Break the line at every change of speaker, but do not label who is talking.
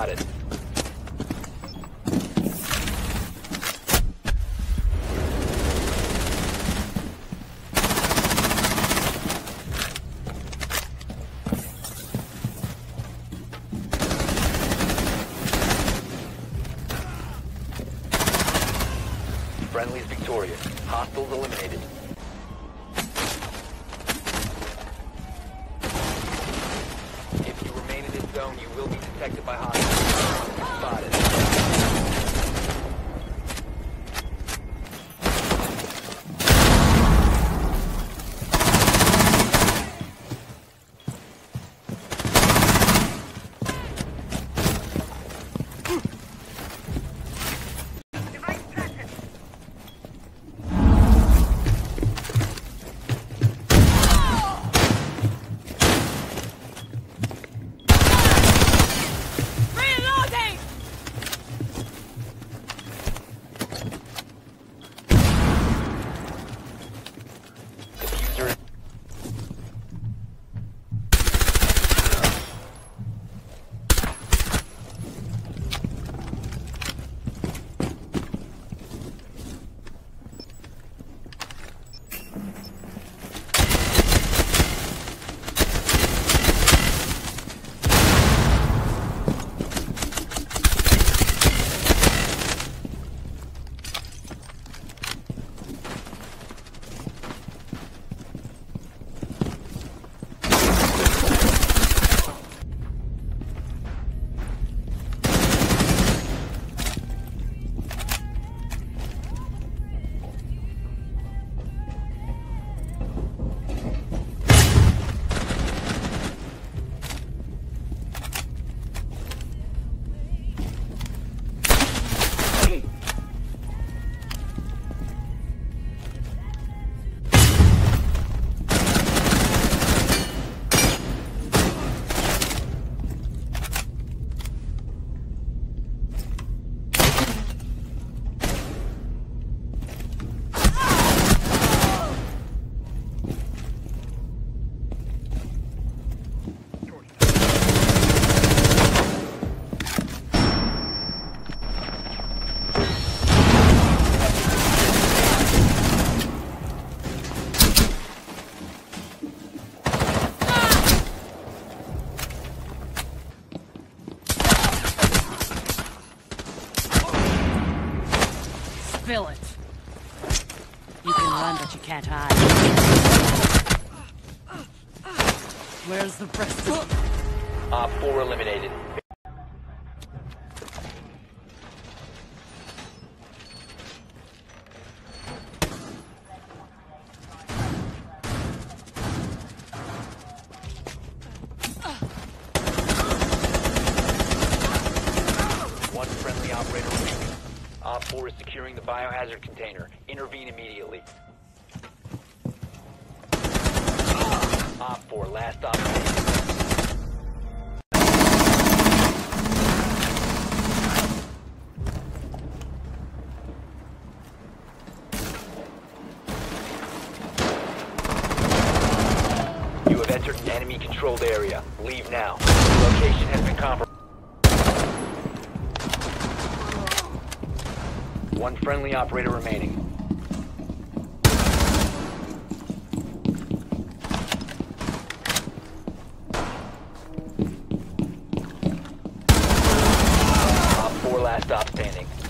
spotted. Friendly's victorious. Hostiles eliminated. If you remain in this zone, you will be detected by hostiles. Spotted.
Fill it. You can run, but you can't hide. Where's the rest of them?
Op 4 eliminated. One friendly operator remaining. Op 4 is securing the biohazard container. Intervene immediately. Op 4, last op. You have entered an enemy-controlled area. Leave now. Your location has been compromised. One friendly operator remaining. Op 4 last stop standing.